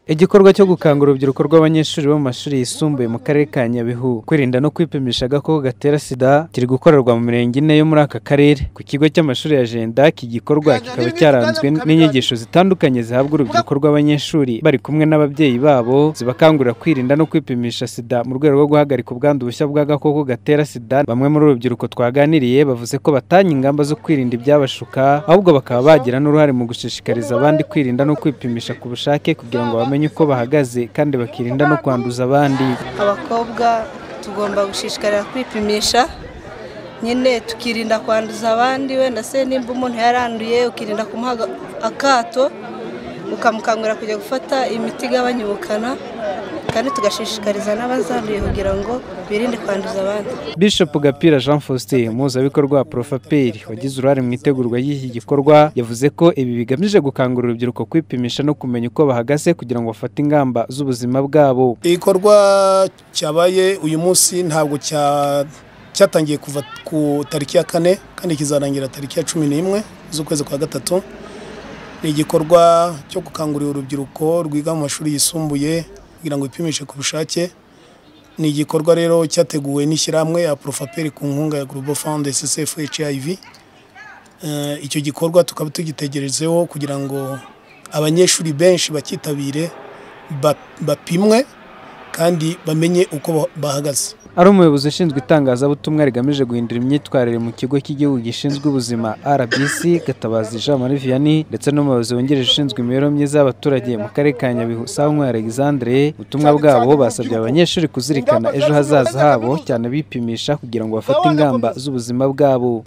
Igikorwa cyo gukangurira urubyiruko rw'abanyeshuri bo mu mashuri yisumbuye mu karere ka Nyabihu kwirinda no kwipimisha agakoko gatera sida kiri gukorerwa mu mirenge ine yo muri aka karere. Ku kigo cy'amashuri ya Jenda iki gikorwa kikaba cyaranzwe n'inyigisho zitandukanye zihabwa urubyiruko rw'abanyeshuri bari kumwe n'ababyeyi babo zibakangurira kwirinda no kwipimisha sida mu rwego rwo guhagarika ubwandu bushya bw'agakoko gatera sida. Bamwe muri urubyiruko twaganiriye bavuze ko batanye ingamba zo kwirinda ibyabashuka ahubwo bakaba bagira n'uruhare mu gushishikariza abandi kwirinda no kwipimisha ku bushake kugira ngo bamenye uko bahagaze kandi bakirinda no kwanduza abandi. Abakobwa tugomba gushishikarira kwipimisha nyine tukirinda kwanduza abandi, wenda se nimba umuntu yaranduye ukirinda kumuha akato ukamukangurira kujya gufata imiti igabanya ubukana kandi tugashishikariza n'abazanduye kugira ngo birinde kwanduza abandi. Bishop Gapira Jean Faustin umuhuzabikorwa wa Profaperi wagize uruhare mu itegurwa y'iki gikorwa yavuze ko ibi bigamije gukangurira urubyiruko kwipimisha no kumenya uko bahagaze kugira ngo bafate ingamba z'ubuzima bwabo. Igikorwa cyabaye uyu munsi ntabwo cyatangiye kuva ku tariki ya 4 kandi kizarangira tariki ya 11 z'ukwezi kwa gatatu. Ni igikorwa cyo gukangurira urubyiruko rwiga mu mashuri yisumbuye kugira ngo ipimishe ku bushake. Ni igikorwa rero cyateguwe n'ishyirahamwe ya Profaperi ku nkunga ya Global Fund SSF HIV. Icyo gikorwa tukaba tugitegerezeho kugira ngo abanyeshuri benshi bakitabire bapimwe kandi bamenye uko bahagaze. Ari umuyobozi ushinzwe itangazabutumwa rigamije guhindura imyitwarire mu kigo cy'igihugu gishinzwe ubuzima RBC Gatabazi Jean Marie Vianney ndetse n'umuyobozi wungirije ushinzwe imibereho myiza y'abaturage mu karere ka Nyabihu Sankwe Alexandre. Ubutumwa bwabo basabye abanyeshuri kuzirikana ejo hazaza habo cyane bipimisha kugira ngo bafate ingamba z'ubuzima bwabo.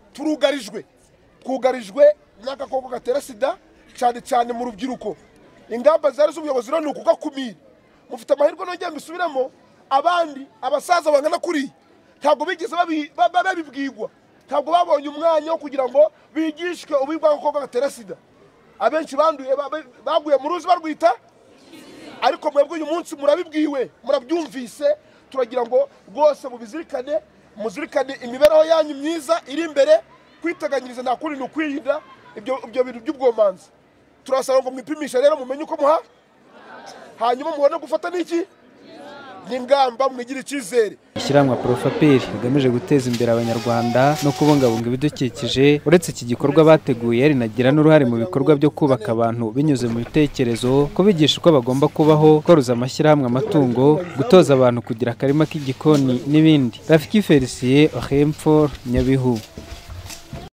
Twugarijwe n'agakoko gatera sida cyane mu rubyiruko. Ingamba zari z'ubuyobozi rero ni ukugakumira. Mufite amahirwe nongeye mbisubiramo, abandi abasaza bangana kuri ntabwo bigeze babibwirwa, ntabwo babonye umwanya wo kugira ngo bigishwe ububi bw'agakoko gatera sida. Abenshi banduye baguye mu ruzi barwita, ariko mwebwe uyu munsi murabibwiwe, murabyumvise. Turagira ngo rwose muzirikane imibereho yanyu myiza iri imbere, kwiteganyiriza nta kuri ni ukwirinda ibyo bintu by'ubwomanzi. Turasaba ngo mwipimisha rero mumenye uko muha, hanyuma mubone gufata n'iki n'ingamba mwigira icyizere. Ishyirahamwe Profaperi rigamije guteza imbere abanyarwanda no kubungabunga ibidukikije. Uretse iki gikorwa bateguye rinagira n'uruhare mu bikorwa byo kubaka abantu binyuze mu bitekerezo, kubigisha uko bagomba kubaho, koroza amashyirahamwe amatungo, gutoza abantu kugira akarima k'igikoni n'ibindi. Rafiki Felicien Ohemfor, Nyabihu.